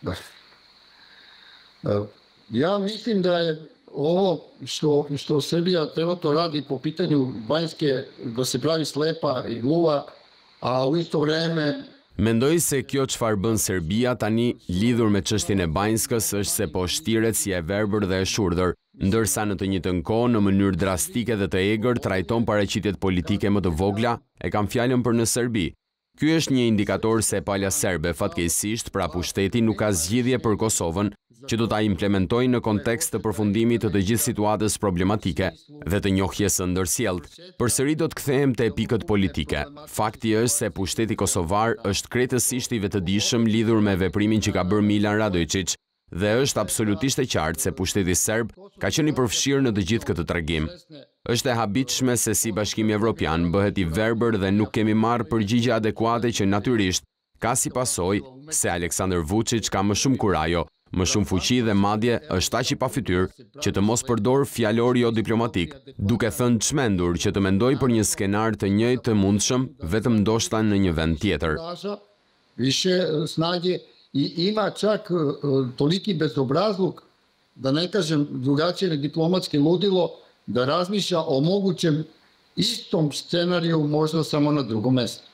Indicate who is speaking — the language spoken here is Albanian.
Speaker 1: Ja mislim da je ovo što Srbija trenutno radi po pitanju Banjske, da se pravi slepa i gluva, a u isto vreme
Speaker 2: Mendoj se kjo çfarë bën Serbia tani lidhur me çështjen e Banjskës është se po shtiret si e verbër dhe e shurdhër, ndërsa në të njëjtën kohë në mënyrë drastike dhe të egër trajton paraqitjet politike më të vogla, e kam fjalën për në Serbi. Ky është një indikator se palja serbe fatkeqësisht pra pushteti nuk ka zgjidhje për Kosovën, që do ta implementojë në kontekst të përfundimit të gjithë situatës problematike dhe të njohjes së ndërsjellët. Përsëri do të kthehem te pikët politike. Fakti është se pushteti kosovar është krejtësisht i vetëdijshëm lidhur me veprimin që ka bërë Milan Radojčić dhe është absolutisht e qartë se pushteti serb ka qenë i përfshirë në të gjithë këtë tregim. Është e habitshme se si Bashkimi Evropian bëhet i verbër dhe nuk kemi marrë përgjigje adekuate që natyrisht ka si pasojë se Aleksandar Vuçić ka më shumë kurajo, më shumë fuqi dhe madje është aq i pafytyr që të mos përdor fjalor jo diplomatik, duke thënë çmendur që të mendoj për një skenar të njëjtë të mundshëm vetëm ndoshta në një vend tjetër.
Speaker 1: Više snage i ima čak toliki bezobrazluk, da ne kažem drugačije diplomatski ludilo, da razmišlja o mogućem istom scenariju možda samo na drugom mestu.